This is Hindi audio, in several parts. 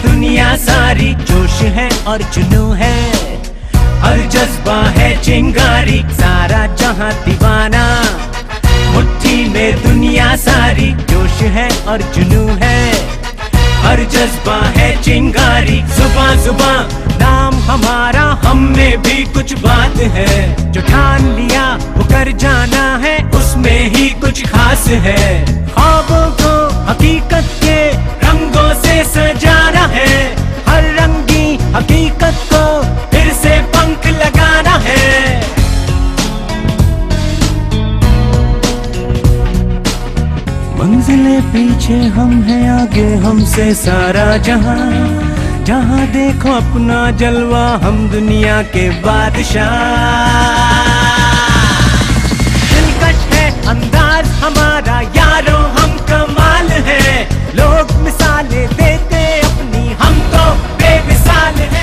दुनिया सारी, जोश है और जुनून है, हर जज्बा है चिंगारी, सारा जहां दीवाना। मुट्ठी में दुनिया सारी, जोश है और जुनून है, हर जज्बा है चिंगारी। जुबां जुबां नाम हमारा, हम में भी कुछ बात है, जो ठान लिया वो कर जाना है, उसमें ही कुछ खास है। ख्वाबों को हकीकत के रंगों से सजाना है, हर रंगी हकीकत को फिर से पंख लगाना है। मंजिलें पीछे, हम हैं आगे, हमसे सारा जहां, जहां देखो अपना जलवा, हम दुनिया के बादशाह। दिलकश है अंदाज हमारा यारों, हम कमाल है, लोग मिसालें देते अपनी, हम तो बेमिसाल है।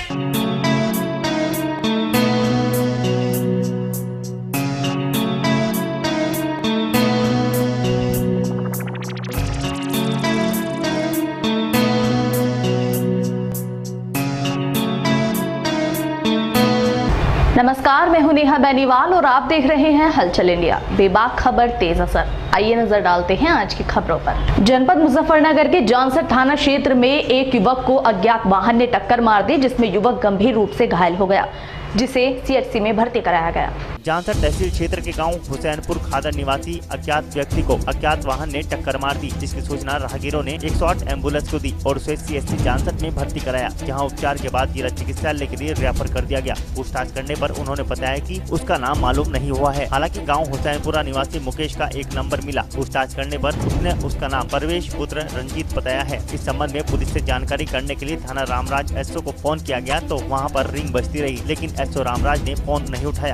नमस्कार, मैं हूं नेहा बेनीवाल और आप देख रहे हैं हलचल इंडिया। बेबाक खबर, तेज असर। आइए नजर डालते हैं आज की खबरों पर। जनपद मुजफ्फरनगर के जानसठ थाना क्षेत्र में एक युवक को अज्ञात वाहन ने टक्कर मार दी, जिसमें युवक गंभीर रूप से घायल हो गया, जिसे सीएचसी में भर्ती कराया गया। जानसठ तहसील क्षेत्र के गांव हुसैनपुर खादर निवासी अज्ञात व्यक्ति को अज्ञात वाहन ने टक्कर मार दी, जिसकी सूचना राहगीरों ने 108 एम्बुलेंस को दी और उसे सीएचसी जानसठ में भर्ती कराया, जहां उपचार के बाद जिला चिकित्सालय के लिए रेफर कर दिया गया। पूछताछ करने पर उन्होंने बताया कि उसका नाम मालूम नहीं हुआ है। हालांकि गाँव हुसैनपुरा निवासी मुकेश का एक नंबर मिला। पूछताछ करने पर उसने उसका नाम परवेश पुत्र रंजीत बताया है। इस संबंध में पुलिस से जानकारी करने के लिए थाना रामराज एसओ को फोन किया गया, तो वहाँ पर रिंग बजती रही, लेकिन एसओ रामराज ने फोन नहीं उठाया।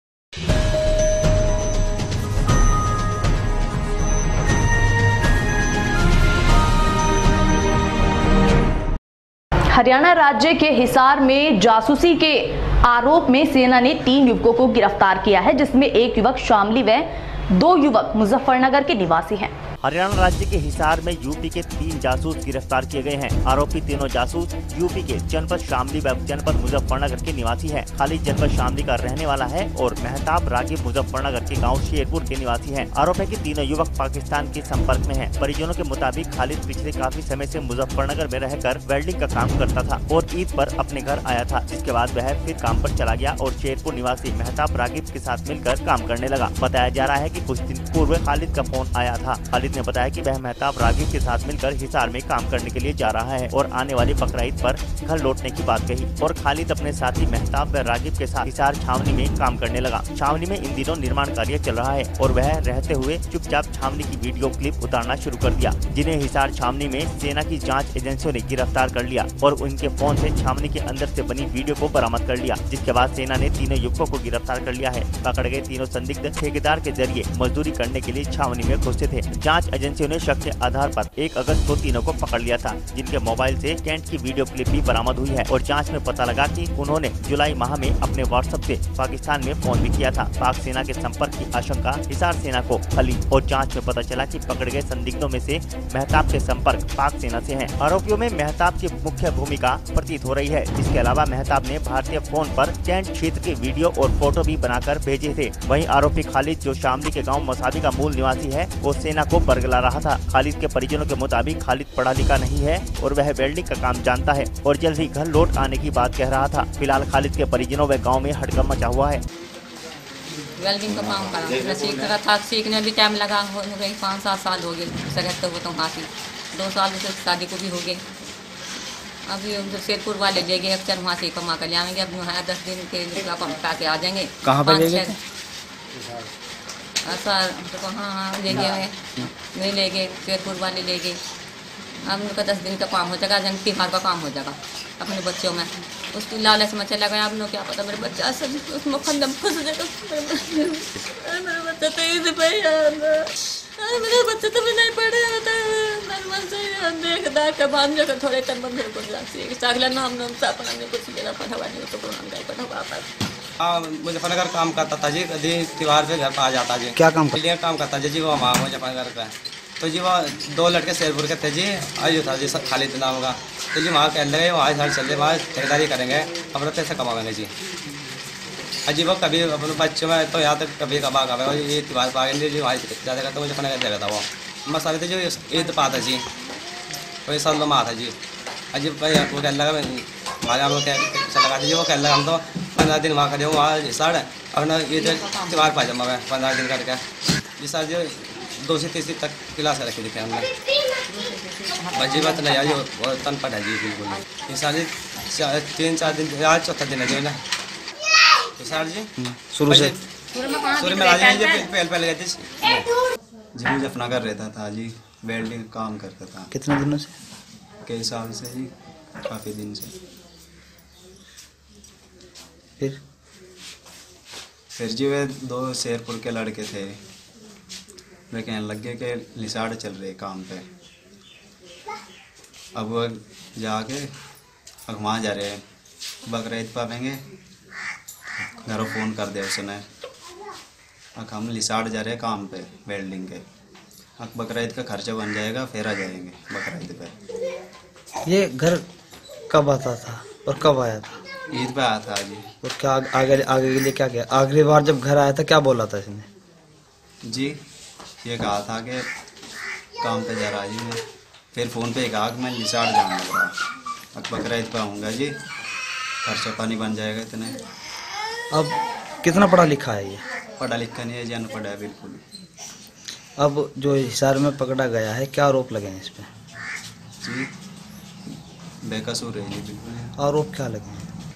हरियाणा राज्य के हिसार में जासूसी के आरोप में सेना ने 3 युवकों को गिरफ्तार किया है, जिसमें एक युवक शामली व 2 युवक मुजफ्फरनगर के निवासी हैं। हरियाणा राज्य के हिसार में यूपी के 3 जासूस गिरफ्तार किए गए हैं। आरोपी तीनों जासूस यूपी के जनपद शामली व जनपद मुजफ्फरनगर के निवासी हैं। खालिद जनपद शामली का रहने वाला है और मेहताब रागिब मुजफ्फरनगर के गांव शेरपुर के निवासी हैं। आरोप है कि तीनों युवक पाकिस्तान के संपर्क में हैं। परिजनों के मुताबिक खालिद पिछले काफी समय से मुजफ्फरनगर में रहकर वेल्डिंग का काम करता था और ईद पर अपने घर आया था, जिसके बाद वह फिर काम पर चला गया और शेरपुर निवासी मेहताब रागिब के साथ मिलकर काम करने लगा। बताया जा रहा है कि कुछ दिन पूर्व खालिद का फोन आया था। खालिद ने बताया कि वह मेहताब रागिब के साथ मिलकर हिसार में काम करने के लिए जा रहा है और आने वाली बकरा ईद पर घर लौटने की बात कही और खालिद अपने साथी मेहताब व रागिब के साथ हिसार छावनी में काम करने लगा। छावनी में इन दिनों निर्माण कार्य चल रहा है और वह रहते हुए चुपचाप छावनी की वीडियो क्लिप उतारना शुरू कर दिया, जिन्हें हिसार छावनी में सेना की जाँच एजेंसियों ने गिरफ्तार कर लिया और उनके फोन से छावनी के अंदर से बनी वीडियो को बरामद कर लिया, जिसके बाद सेना ने तीनों युवकों को गिरफ्तार कर लिया है। पकड़ गए तीनों संदिग्ध ठेकेदार के जरिए मजदूरी करने के लिए छावनी में घुसे थे। जांच एजेंसियों ने शक के आधार पर 1 अगस्त को तीनों को पकड़ लिया था, जिनके मोबाइल से कैंट की वीडियो क्लिप भी बरामद हुई है और जांच में पता लगा कि उन्होंने जुलाई माह में अपने व्हाट्सएप से पाकिस्तान में फोन भी किया था। पाक सेना के संपर्क की आशंका हिसार सेना को फैली और जांच में पता चला कि पकड़े गए संदिग्धों में से मेहताब के संपर्क पाक सेना से हैं। आरोपियों में मेहताब की मुख्य भूमिका प्रतीत हो रही है। इसके अलावा मेहताब ने भारतीय फोन पर कैंट क्षेत्र के वीडियो और फोटो भी बनाकर भेजे थे। वहीं आरोपी खालिद, जो शामली के गाँव मसादी का मूल निवासी है, वो सेना को बरगला रहा था। खालिद के परिजनों के मुताबिक खालिद पढ़ा लिखा नहीं है और वह वेल्डिंग का काम जानता है और जल्द ही घर लौट आने की बात कह रहा था। फिलहाल खालिद के परिजनों व गांव में हड़कंप मचा हुआ है। वेल्डिंग का काम करा, सीख रहा था, सीखने भी टाइम लगा, हो गई 5-7 साल हो गए रहते हुए, तो हाथी 2 साल से शादी को भी हो गए। अभी उधर शेरपुर वाले ले गए, अक्सर वहाँ से कमा कर ले आएंगे। अब जो है 10 दिन के पका के आ जाएंगे। कहाँ पर ले गए? ऐसा तो हाँ ले गए, नहीं ले गए, शेरपुर वाले ले गए। अब उनका 10 दिन का काम हो जाएगा, जन तिहार का काम हो जाएगा अपने बच्चों में। उसकी लालच में चला गया। अब लोग क्या पता मेरे बच्चा सब उसमें खंड में फंस जाएगा। मेरा बच्चा तो इसी पे मेरा बच्चा तो भी नहीं पढ़े होता है। देख दाख के बांध जो थोड़े कर मेरे को अगला नाम अपना ने कुछ मेरा पढ़ावा नहीं तो पढ़ा हाँ, मुजफ्फरनगर काम करता था जी। कभी त्योहार पे घर पर आ जाता जी। क्या काम करता? काम करता जी वो मुजफ्फरनगर का। तो जी वहाँ 2 लड़के शेरपुर के थे जी, आज था जी खालिद नाम का। तो जी वहाँ कह लगे वहाँ साल चल रहे, वहाँ ठेकेदारी करेंगे, अपना पैसा कमाएंगे जी। अजी वो कभी अपने बच्चों में तो यहाँ तक कभी कमा कमा ये त्यौहार पाएंगे जी, वहाँ ज़्यादा करता मुझे खाना देगा था वो मसाले थे जो ईद पाता जी, वही साल में आता जी। अजी भाई वो कह लगा हमारे हम क्या लगा दीजिए, वो कह लगा हम तो 15 दिन वहाँ खड़े हूँ, वहाँ साढ़े अपना ईद त्यौहार पा जाऊँगा मैं 15 दिन करके जी। सर जो 2 से 3 तक क्लास रखी दिखे हमने बजी बात नहीं आई, वो तन पड़ा जी बिल्कुल। ये सर जी 3-4 दिन, आज चौथा दिन है जी ना सर जी। शुरू में आ जाइए पहले गए थे जी। मुजफ्फरनगर रहता था जी, वेल्डिंग काम करता था। कितने दिनों से? कई साल से जी, काफ़ी दिन से। फिर जी वे 2 शेरपुर के लड़के थे, वे कहने लगे कि लिसाड़ चल रहे काम पे। अब वो जाके वहाँ जा रहे बकरा ईद पावेंगे, घरों फ़ोन कर दे उसने, हम लिसाड़ जा रहे काम पे वेल्डिंग के, बकरा ईद का खर्चा बन जाएगा, फिर आ जाएंगे बकरा ईद पे। ये घर कब आता था और कब आया था? ईद पे आया था जी। और क्या आगे के लिए क्या किया? आखिरी बार जब घर आया था क्या बोला था इसने? जी ये कहा था कि काम पे जा रहा जी मैं, फिर फ़ोन पे कहा कि मैं लिसाड़ जाऊँगा लग रहा, अब बकरा ईद पे आऊँगा जी, खर्चा पानी बन जाएगा इतने। अब कितना पढ़ा लिखा है ये? पढ़ा लिखा नहीं है जी, अनपढ़ है बिल्कुल। अब जो हिसार में पकड़ा गया है, क्या आरोप लगे हैं इस पे? जी बेकसूर है जी बिल्कुल। आरोप क्या लगे हैं?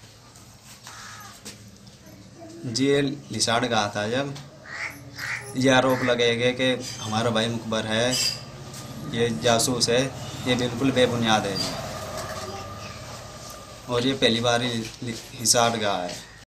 जी ये लिसाड़ गया था जब, ये आरोप लगेगा कि हमारा भाई मुखबर है, ये जासूस है, ये बिल्कुल बेबुनियाद है और ये पहली बार ही हिसार गया है।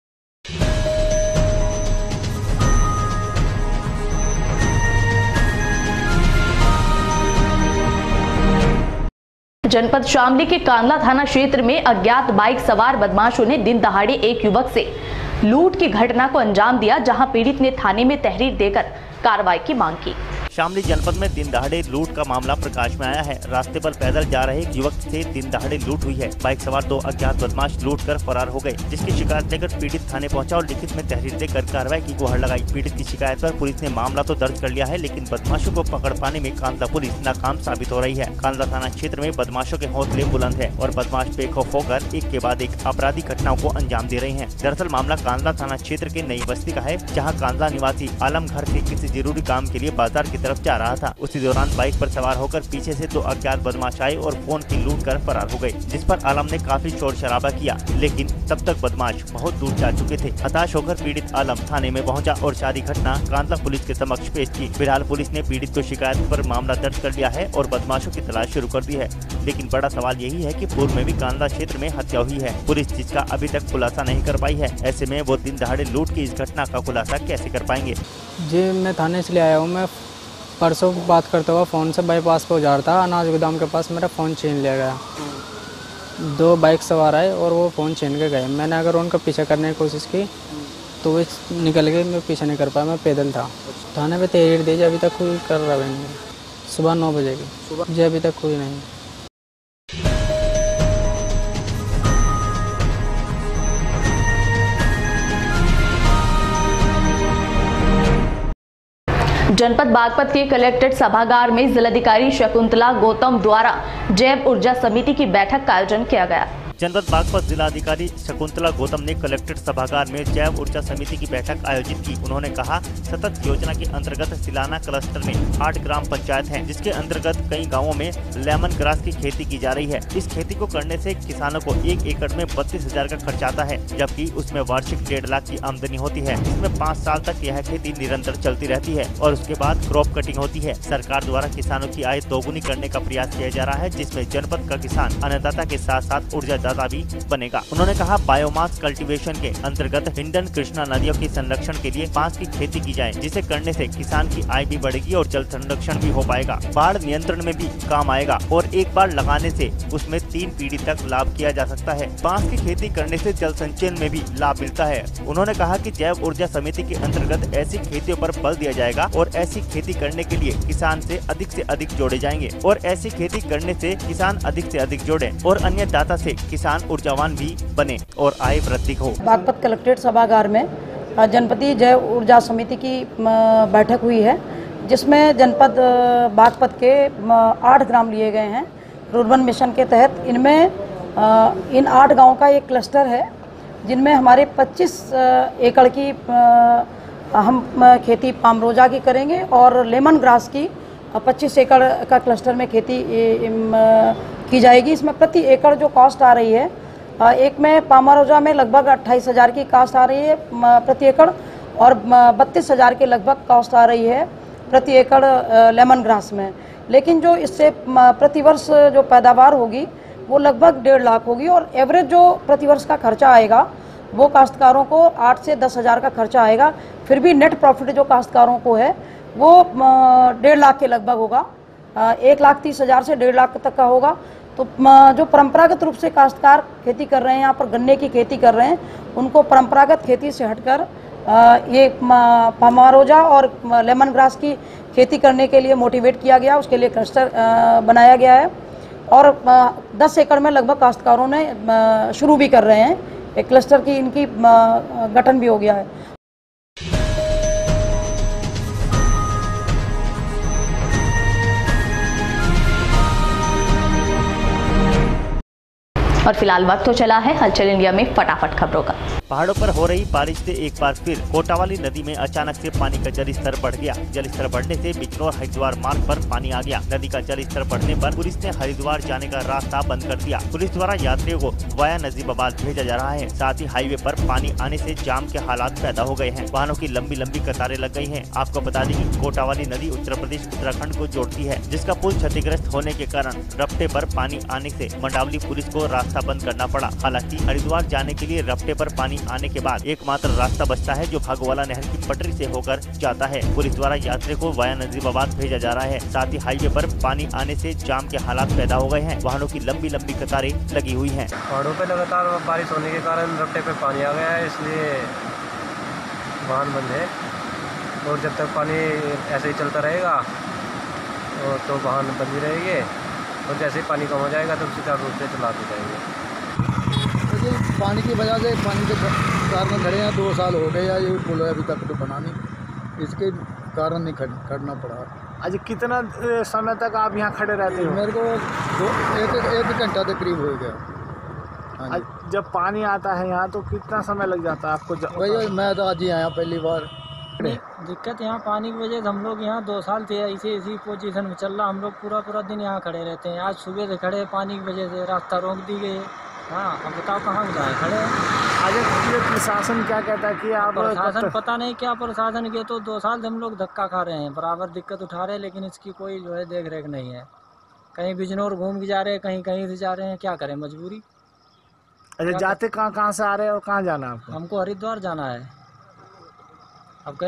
जनपद शामली के कांदला थाना क्षेत्र में अज्ञात बाइक सवार बदमाशों ने दिन दहाड़े एक युवक से लूट की घटना को अंजाम दिया, जहां पीड़ित ने थाने में तहरीर देकर कार्रवाई की मांग की। शामली जनपद में दिन दहाड़े लूट का मामला प्रकाश में आया है। रास्ते पर पैदल जा रहे एक युवक से दिन दहाड़े लूट हुई है। बाइक सवार 2 अज्ञात बदमाश लूट कर फरार हो गए, जिसकी शिकायत लेकर पीड़ित थाने पहुंचा और लिखित में तहरीर देकर कार्रवाई की गुहार लगाई। पीड़ित की शिकायत पर पुलिस ने मामला तो दर्ज कर लिया है, लेकिन बदमाशों को पकड़ पाने में कांदला पुलिस नाकाम साबित हो रही है। कांदला थाना क्षेत्र में बदमाशों के हौसले बुलंद है और बदमाश बेखौफ होकर एक के बाद एक आपराधिक घटनाओं को अंजाम दे रहे हैं। दरअसल मामला कांदला थाना क्षेत्र के नई बस्ती का है, जहाँ कांदला निवासी आलम घर से किसी जरूरी काम के लिए बाजार की तरफ जा रहा था। उसी दौरान बाइक पर सवार होकर पीछे से 2 अज्ञात बदमाश आए और फोन की लूट कर फरार हो गए, जिस पर आलम ने काफी शोर शराबा किया, लेकिन तब तक बदमाश बहुत दूर जा चुके थे। हताश होकर पीड़ित आलम थाने में पहुंचा और सारी घटना कांदला पुलिस के समक्ष पेश की। फिलहाल पुलिस ने पीड़ित को शिकायत पर मामला दर्ज कर लिया है और बदमाशों की तलाश शुरू कर दी है, लेकिन बड़ा सवाल यही है कि पूर्व में भी कांदला क्षेत्र में हत्या हुई है। पुलिस जिसका अभी तक खुलासा नहीं कर पाई है, ऐसे में वो दिन दहाड़े लूट की इस घटना का खुलासा कैसे कर पाएंगे? जी मैं थाने से ले आया हूँ। मैं परसों बात करता हुआ फ़ोन से बाईपास पे जा रहा था, अनाज गोदाम के पास मेरा फ़ोन छीन लिया गया। 2 बाइक सवार आए और वो फ़ोन छीन के गए। मैंने अगर उनका पीछा करने की कोशिश की तो वो निकल गए, मैं पीछा नहीं कर पाया, मैं पैदल था। थाने पे तहरीर दी, अभी तक कोई कर रहा है। सुबह 9 बजे की जी, अभी तक कोई नहीं। जनपद बागपत के कलेक्ट्रेट सभागार में जिलाधिकारी शकुंतला गौतम द्वारा जैव ऊर्जा समिति की बैठक का आयोजन किया गया। जनपद बागपत जिलाधिकारी शकुंतला गौतम ने कलेक्ट्रेट सभागार में जैव ऊर्जा समिति की बैठक आयोजित की। उन्होंने कहा, सतत योजना के अंतर्गत सिलाना क्लस्टर में 8 ग्राम पंचायत हैं, जिसके अंतर्गत कई गांवों में लेमन ग्रास की खेती की जा रही है। इस खेती को करने से किसानों को 1 एकड़ में 32,000 का खर्च आता है, जबकि उसमें वार्षिक 1.5 लाख की आमदनी होती है। इसमें 5 साल तक यह खेती निरंतर चलती रहती है और उसके बाद क्रॉप कटिंग होती है। सरकार द्वारा किसानों की आय दोगुनी करने का प्रयास किया जा रहा है, जिसमें जनपद का किसान अन्नदाता के साथ साथ ऊर्जा अन्नदाता भी बनेगा। उन्होंने कहा बायोमास कल्टीवेशन के अंतर्गत हिंडन कृष्णा नदियों के संरक्षण के लिए बांस की खेती की जाए, जिसे करने से किसान की आय भी बढ़ेगी और जल संरक्षण भी हो पाएगा। बाढ़ नियंत्रण में भी काम आएगा और एक बार लगाने से उसमें 3 पीढ़ी तक लाभ किया जा सकता है। बांस की खेती करने से जल संचयन में भी लाभ मिलता है। उन्होंने कहा कि जैव ऊर्जा समिति के अंतर्गत ऐसी खेतियों पर बल दिया जाएगा और ऐसी खेती करने के लिए किसान से अधिक जोड़े जाएंगे और ऐसी खेती करने से किसान अधिक से अधिक जोड़े और अन्य दाता से किसान ऊर्जावान भी बने और आय वृद्धि हो। बागपत कलेक्ट्रेट सभागार में जनपदीय जैव ऊर्जा समिति की बैठक हुई है, जिसमें जनपद बागपत के 8 ग्राम लिए गए हैं रुर्बन मिशन के तहत। इनमें इन 8 गांव का एक क्लस्टर है, जिनमें हमारे 25 एकड़ की हम खेती पामरोजा की करेंगे और लेमन ग्रास की 25 एकड़ का क्लस्टर में खेती की जाएगी। इसमें प्रति एकड़ जो कॉस्ट आ रही है, एक में पामरोजा में लगभग 28,000 की कॉस्ट आ रही है प्रति एकड़ और 32,000 के लगभग कॉस्ट आ रही है प्रति एकड़ लेमन ग्रास में। लेकिन जो इससे प्रतिवर्ष जो पैदावार होगी वो लगभग 1.5 लाख होगी और एवरेज जो प्रतिवर्ष का खर्चा आएगा वो काश्तकारों को 8 से 10,000 का खर्चा आएगा। फिर भी नेट प्रॉफिट जो काश्तकारों को है वो 1.5 लाख के लगभग होगा, 1,30,000 से 1.5 लाख तक का होगा। तो जो परंपरागत रूप से काश्तकार खेती कर रहे हैं, यहाँ पर गन्ने की खेती कर रहे हैं, उनको परंपरागत खेती से हटकर ये पामरोजा और लेमन ग्रास की खेती करने के लिए मोटिवेट किया गया, उसके लिए क्लस्टर बनाया गया है और 10 एकड़ में लगभग काश्तकारों ने शुरू भी कर रहे हैं। एक क्लस्टर की इनकी गठन भी हो गया है। और फिलहाल वक्त तो चला है हलचल इंडिया में फटाफट खबरों का। पहाड़ों पर हो रही बारिश से एक बार फिर कोटावाली नदी में अचानक से पानी का जलस्तर बढ़ गया। जलस्तर बढ़ने से बिजनौर हरिद्वार मार्ग पर पानी आ गया। नदी का जलस्तर बढ़ने पर पुलिस ने हरिद्वार जाने का रास्ता बंद कर दिया। पुलिस द्वारा यात्रियों को वाया नजीबाबाद भेजा जा रहा है। साथ ही हाईवे पर पानी आने से जाम के हालात पैदा हो गए हैं। वाहनों की लंबी लंबी कतारें लग गई हैं। आपको बता दें कि कोटावाली नदी उत्तर प्रदेश उत्तराखंड को जोड़ती है, जिसका पुल क्षतिग्रस्त होने के कारण रफ्ते पर पानी आने से मंडावली पुलिस को रास्ता बंद करना पड़ा। हालांकि हरिद्वार जाने के लिए रफ्ते पर पानी आने के बाद एकमात्र रास्ता बचता है जो भागोवाला नहर की पटरी से होकर जाता है। पुलिस द्वारा यात्रियों को वाया नजीबाबाद भेजा जा रहा है। साथ ही हाईवे पर पानी आने से जाम के हालात पैदा हो गए हैं। वाहनों की लंबी लंबी कतारें लगी हुई हैं। पहाड़ों पर लगातार बारिश होने के कारण रफ्ते पे पानी आ गया है, इसलिए वाहन बंद है और जब तक पानी ऐसे ही चलता रहेगा तो वाहन बंद ही रहेंगे और जैसे ही पानी कम हो जाएगा तो सुचारू रूप से चलाते जाएंगे। पानी की वजह से पानी के कारण खड़े हैं, 2 साल हो गए या ये पुल अभी तक तो बना नहीं, इसके कारण नहीं खड़ना पड़ा। आज कितना समय तक आप यहाँ खड़े रहते हो? मेरे को एक घंटा के करीब हो गया। आज जब पानी आता है यहाँ तो कितना समय लग जाता है आपको? भैया मैं तो आज ही आया पहली बार। दिक्कत यहाँ पानी की वजह से हम लोग यहाँ 2 साल से इसी पोजीशन में चल रहा, हम लोग पूरा दिन यहाँ खड़े रहते हैं। आज सुबह से खड़े पानी की वजह से रास्ता रोक दी गई। हाँ, अब बताओ कहाँ जाए खड़े। आज प्रशासन क्या कहता है कि आप? प्रशासन पता नहीं क्या प्रशासन के, तो 2 साल से हम लोग धक्का खा रहे हैं, बराबर दिक्कत उठा रहे हैं, लेकिन इसकी कोई जो है देख रेख नहीं है। कहीं बिजनौर घूम के जा रहे हैं, कहीं से जा रहे हैं, क्या करें मजबूरी। अच्छा, जाते कहाँ से आ रहे हैं और कहाँ जाना है आपको? हमको हरिद्वार जाना है। अब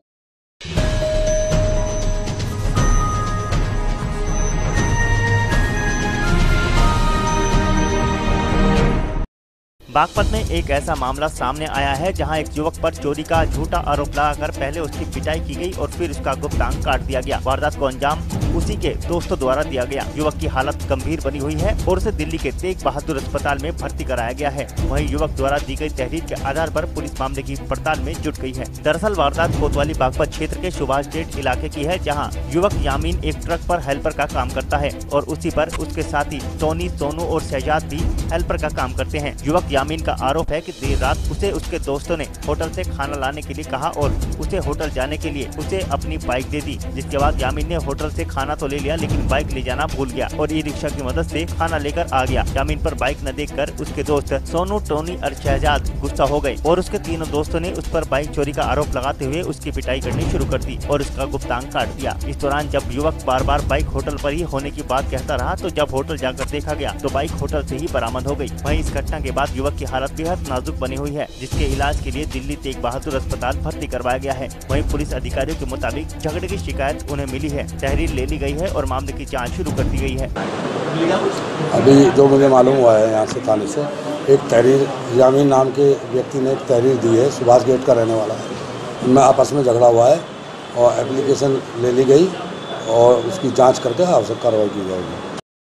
बागपत में एक ऐसा मामला सामने आया है जहां एक युवक पर चोरी का झूठा आरोप लगाकर पहले उसकी पिटाई की गई और फिर उसका गुप्तांग काट दिया गया। वारदात को अंजाम उसी के दोस्तों द्वारा दिया गया। युवक की हालत गंभीर बनी हुई है और उसे दिल्ली के तेग बहादुर अस्पताल में भर्ती कराया गया है। वहीं युवक द्वारा दी गई तहरीर के आधार पर पुलिस मामले की पड़ताल में जुट गई है। दरअसल वारदात कोतवाली बागपत क्षेत्र के सुभाष गेट इलाके की है, जहाँ युवक यामीन एक ट्रक पर हेल्पर का काम करता है और उसी पर उसके साथी सोनी, सोनू और शहजाद भी हेल्पर का काम करते हैं। युवक यामीन यामीन का आरोप है कि देर रात उसे उसके दोस्तों ने होटल से खाना लाने के लिए कहा और उसे होटल जाने के लिए उसे अपनी बाइक दे दी, जिसके बाद यामीन ने होटल से खाना तो ले लिया लेकिन बाइक ले जाना भूल गया और ई रिक्शा की मदद से खाना लेकर आ गया। यामीन पर बाइक न देखकर उसके दोस्त सोनू, टोनी और शहजाद गुस्सा हो गए और उसके तीनों दोस्तों ने उस पर बाइक चोरी का आरोप लगाते हुए उसकी पिटाई करनी शुरू कर दी और उसका गुप्तांग काट दिया। इस दौरान जब युवक बार बार बाइक होटल पर ही होने की बात कहता रहा तो जब होटल जाकर देखा गया तो बाइक होटल से ही बरामद हो गई। वहीं इस घटना के बाद युवक की हालत बेहद नाजुक बनी हुई है, जिसके इलाज के लिए दिल्ली तेग बहादुर अस्पताल भर्ती करवाया गया है। वहीं पुलिस अधिकारियों के मुताबिक झगड़े की शिकायत उन्हें मिली है, तहरीर ले ली गई है और मामले की जाँच शुरू कर दी गई है। अभी जो मुझे मालूम हुआ है यहाँ से थाने से, एक तहरीर यामीन नाम के व्यक्ति ने एक तहरीर दी है, सुभाष गेट का रहने वाला है। उनमें आपस में झगड़ा हुआ है और एप्लीकेशन ले ली गई और उसकी जांच करके आवश्यक कार्रवाई की जाएगी।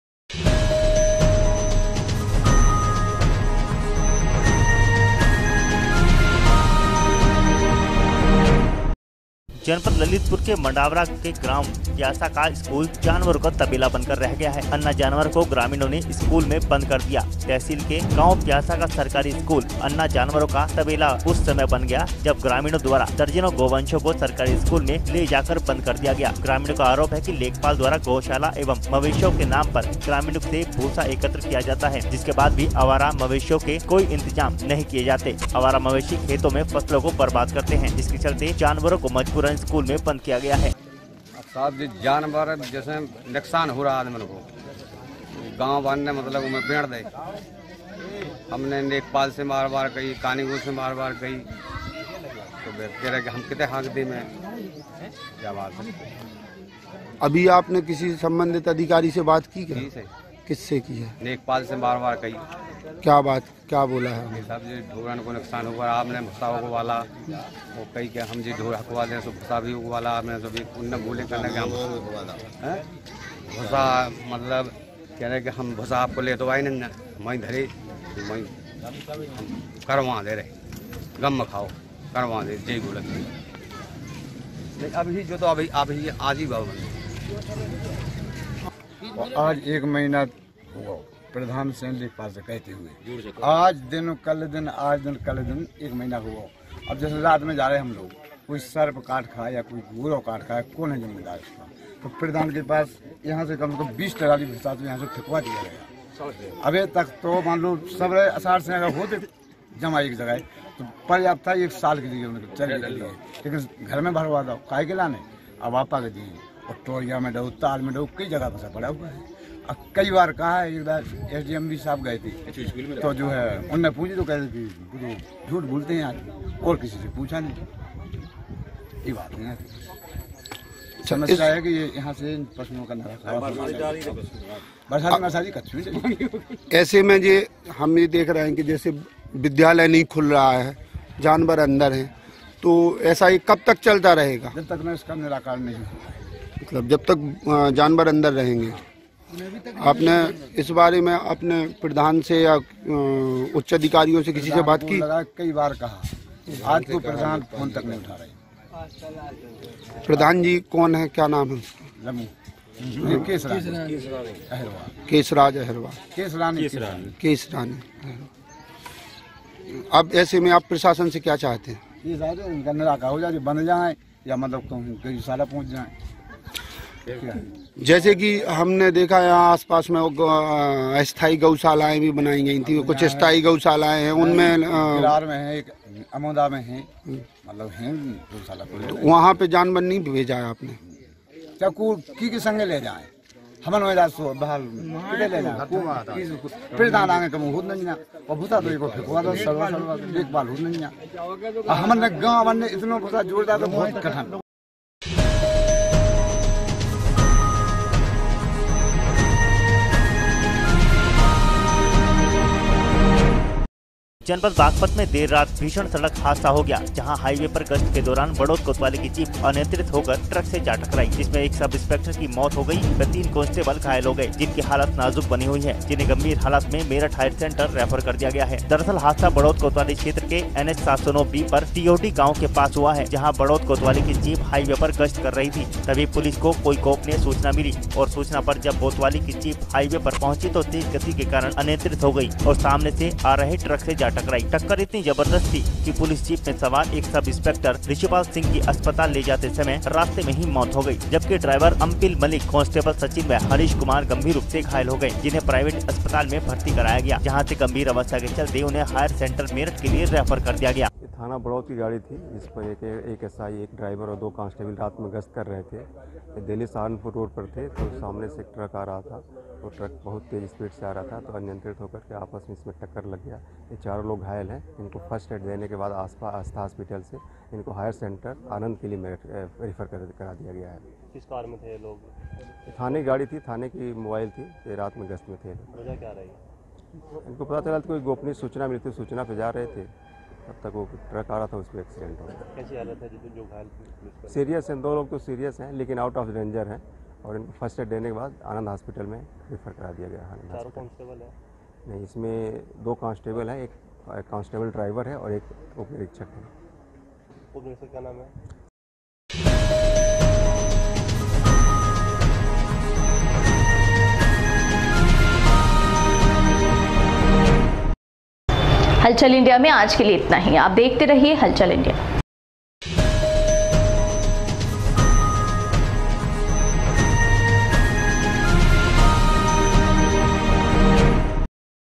जनपद ललितपुर के मंडावरा के ग्राम प्यासा का स्कूल जानवरों का तबेला बनकर रह गया है। अन्ना जानवर को ग्रामीणों ने स्कूल में बंद कर दिया। तहसील के गांव प्यासा का सरकारी स्कूल अन्ना जानवरों का तबेला उस समय बन गया जब ग्रामीणों द्वारा दर्जनों गौवंशों को सरकारी स्कूल में ले जाकर बंद कर दिया गया। ग्रामीणों का आरोप है कि लेखपाल द्वारा गौशाला एवं मवेशियों के नाम पर ग्रामीणों से भूसा एकत्र किया जाता है, जिसके बाद भी आवारा मवेशियों के कोई इंतजाम नहीं किए जाते। आवारा मवेशी खेतों में फसलों को बर्बाद करते हैं, जिसके चलते जानवरों को मजबूरन स्कूल में बंद किया गया है। साहब जी जानवर जैसे नुकसान हो रहा आदमी को, गांव वाले मतलब उन्हें पेड़ दे, हमने लेखपाल से बार बार कही, कानीगुल से बार बार कही, तो कह रहे कि हम कितने हक दे में क्या बात है। अभी आपने किसी संबंधित अधिकारी से बात की क्या? किससे की है? लेखपाल से बार बार कही। क्या बात, क्या बोला है? साहब जी ढोरन को नुकसान हुआ, आपने भूसा उगवाला, वो कही के हम जी ढोर हकवा दें तो भूसा भी उगवाला, आपने सभी उनने भूले करने के हम भूसा मतलब कह रहे कि हम भूसा आपको ले तो आए नहीं, वहीं धरे वहीं करवा दे रहे, गम खाओ करवा दे जय गुलत नहीं। अभी जो तो अभी आज ही बाबू आज 1 महीना हुआ प्रधान से लेखपाल से कहते हुए, आज दिन कल दिन, आज दिन कल दिन 1 महीना हुआ। अब जैसे रात में जा रहे हम लोग, कोई सर्प काट खाए या कोई गुरो काट खाए, कौन है जिम्मेदार इसका? तो प्रधान के पास यहाँ से कम से कम 20 ट्राली भूसा यहाँ से फेंकवा दिया गया। अभी तक तो मान लो सब आषाढ़ से अगर होते जमा एक जगह तो पर्याप्त था 1 साल के लिए उनको चलने के लिए, लेकिन घर में भरवा दो काय के लाने, अब आपा के दिए और टोरिया में डो, ताल में डो, कई जगह फंसा पड़ा हुआ है। अब कई बार कहा है, एक बार SDM भी साहब गए थे तो जो है उनने पूछी तो कहते कि झूठ बोलते हैं आज, और किसी से पूछा नहीं। ये बात नहीं है, समस्या है कि ये यहाँ से पशुओं का बरसाती कच्ची। ऐसे में ये हम ये देख रहे हैं कि जैसे विद्यालय नहीं खुल रहा है, जानवर अंदर हैं, तो ऐसा ही कब तक चलता रहेगा? जब तक मैं इसका निराकरण नहीं होगा, मतलब जब तक जानवर अंदर रहेंगे। आपने इस बारे में अपने प्रधान से या उच्च अधिकारियों से किसी से बात की? कई बार कहा, आज तो प्रधान फोन तक नहीं उठा रहे। प्रधान जी कौन है, क्या नाम है? केसराज अहरवा। केसरानी। अब ऐसे में आप प्रशासन से क्या चाहते हैं? ये सारे इनका निराकरण हो जाए, बन जाए या मतलब कहीं सारा पहुँच जाए। जैसे कि हमने देखा यहाँ आसपास में अस्थायी गौशालाएं भी बनाई गई थी, कुछ स्थायी गौशालाएं हैं, उनमें बिलार में है, एक अमोदा में है, मतलब है गौशाला। तो वहाँ पे जानवर नहीं भेजा है आपने? चकू की संगे ले जाए, हमन में बहाल ले जाए, फिर दाना आगे कम हो नहीं ना, और भूसा तो एक फेंकवा दो, सरवा देखभाल हो नहीं ना। हमने गाँव ने इतना भूसा जोड़ दिया तो बहुत कठिन। जनपद बागपत में देर रात भीषण सड़क हादसा हो गया, जहां हाईवे पर गश्त के दौरान बड़ौद कोतवाली की जीप अनियंत्रित होकर ट्रक से जा टकराई, जिसमें एक सब इंस्पेक्टर की मौत हो गई व 3 कांस्टेबल घायल हो गए, जिनकी हालत नाजुक बनी हुई है, जिन्हें गंभीर हालत में मेरठ हायर सेंटर रेफर कर दिया गया है। दरअसल हादसा बड़ौद कोतवाली क्षेत्र के NH 709B पर TOT गाँव के पास हुआ है, जहाँ बड़ौद कोतवाली की जीप हाईवे पर गश्त कर रही थी। तभी पुलिस को कोई गोपनीय सूचना मिली और सूचना पर जब कोतवाली की जीप हाईवे पर पहुंची तो तेज गति के कारण अनियंत्रित हो गई और सामने से आ रहे ट्रक से जा टकराई। टक्कर इतनी जबरदस्त थी कि पुलिस जीप में सवार एक सब इंस्पेक्टर ऋषिपाल सिंह की अस्पताल ले जाते समय रास्ते में ही मौत हो गई, जबकि ड्राइवर अम्पिल मलिक, कांस्टेबल सचिन व हरीश कुमार गंभीर रूप से घायल हो गए, जिन्हें प्राइवेट अस्पताल में भर्ती कराया गया, जहाँ से गंभीर अवस्था के चलते उन्हें हायर सेंटर मेरठ के लिए रेफर कर दिया गया। थाना बड़ौत की गाड़ी थी जिस पर एक एसआई, एक ड्राइवर और 2 कांस्टेबल रात में गश्त कर रहे थे। दिल्ली सहारनपुर रोड पर थे तो सामने से एक ट्रक आ रहा था। वो ट्रक बहुत तेज स्पीड से आ रहा था तो अनियंत्रित होकर के आपस में इसमें टक्कर लग गया। ये 4 लोग घायल हैं। इनको फर्स्ट एड देने के बाद आस्था हॉस्पिटल से इनको हायर सेंटर आनंद के लिए रेफर करा दिया गया है। किस कार में थे लोग? थाने की गाड़ी थी, थाने की मोबाइल थी, रात में गश्त में थे। वजह क्या रही? इनको पता चला कोई गोपनीय सूचना मिली थी, सूचना पे जा रहे थे, तब तक वो ट्रक आ रहा था, उस पर एक्सीडेंट हो गया। कैसी हालत है जो घायल थे? सीरियस हैं, 2 लोग तो सीरियस हैं लेकिन आउट ऑफ डेंजर हैं और इनको फर्स्ट एड देने के बाद आनंद हॉस्पिटल में रेफर करा दिया गया है। 4 कांस्टेबल है? नहीं, इसमें 2 कांस्टेबल हैं, एक कांस्टेबल ड्राइवर है और एक उप निरीक्षक है। उप निरीक्षक का नाम है? हलचल इंडिया में आज के लिए इतना ही। आप देखते रहिए हलचल इंडिया।